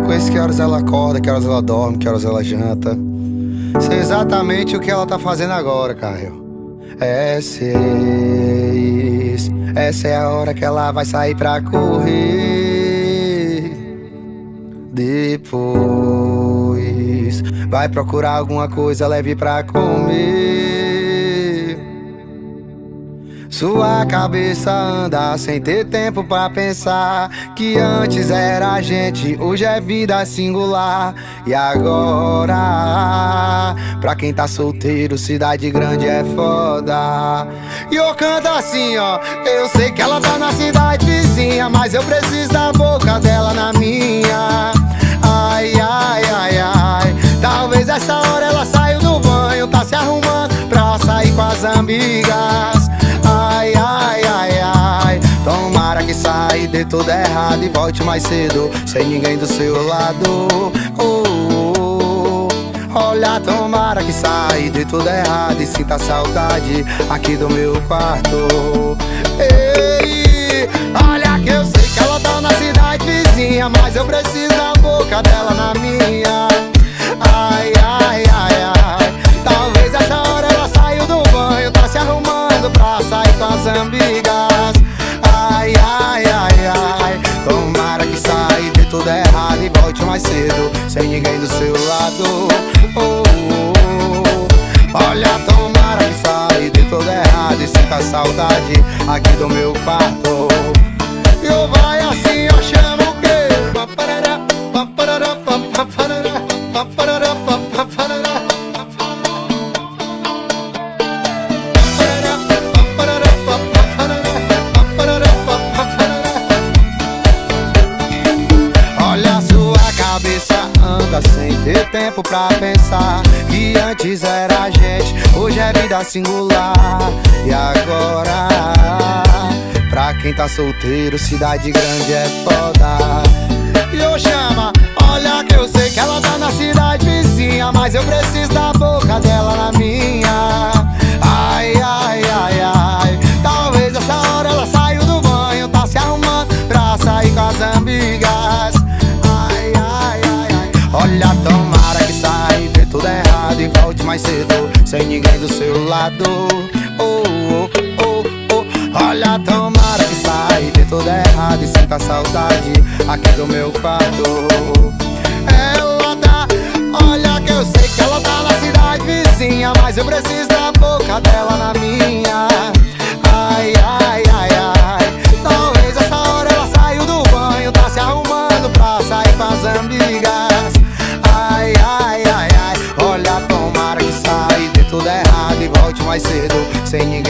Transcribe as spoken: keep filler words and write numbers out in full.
conheço que horas ela acorda, que horas ela dorme, que horas ela janta. Sei exatamente o que ela tá fazendo agora, Caio. É seis, essa é a hora que ela vai sair pra correr. Depois vai procurar alguma coisa leve pra comer. Sua cabeça anda sem ter tempo pra pensar que antes era a gente, hoje é vida singular. E agora, pra quem tá solteiro, cidade grande é foda. E eu canto assim, ó, eu sei que ela tá na cidade vizinha, mas eu preciso da boca dela na minha. Ai, ai, ai, ai, talvez essa hora ela saiu do banho, tá se arrumando pra sair com as amigas. Ai, ai, ai, ai, tomara que saia, dê tudo errado e volte mais cedo, sem ninguém do seu lado. Oh, oh, oh. Olha, tomara que saia, dê tudo errado e sinta saudade aqui do meu quarto. Ei, olha que eu sei que ela tá na cidade vizinha, mas eu preciso da boca dela na minha. Ai, ai, ai, ai, talvez essa hora ela saiu do banho, tá se arrumando pra sair com as amigas. Ai, ai, ai, ai, tomara que saia, dê tudo errado e volte mais cedo, sem ninguém do seu lado. Oh, oh, oh. Olha, tomara que saia, dê tudo errado e sinta saudade aqui do meu quarto. E eu vai assim, eu chamo o quê? Olha, sua cabeça anda sem ter tempo pra pensar que antes era a gente, hoje é vida singular. E agora, pra quem tá solteiro, cidade grande é foda. E eu chamo, olha que eu sei que ela tá na cidade vizinha, mas eu preciso da boca dela na minha. Ai, ai, ai, ai, talvez essa hora ela saiu do banho, tá se arrumando pra sair com as amigas. Ai, ai, ai, ai, olha, tomara que saia, dê tudo errado e volte mais cedo, sem ninguém do seu lado. Oh, oh, oh, oh. Olha, tomara que saia, dê tudo errado e sinta saudade aqui do meu quarto. Ela tá, olha que eu sei que ela tá na cidade vizinha, mas eu preciso da boca dela na minha. Ai, ai, ai, ai, talvez essa hora ela saiu do banho, tá se arrumando pra sair com as amigas. Ai, ai, ai, ai, olha, tomara que saia, dê tudo errado e volte mais cedo, sem ninguém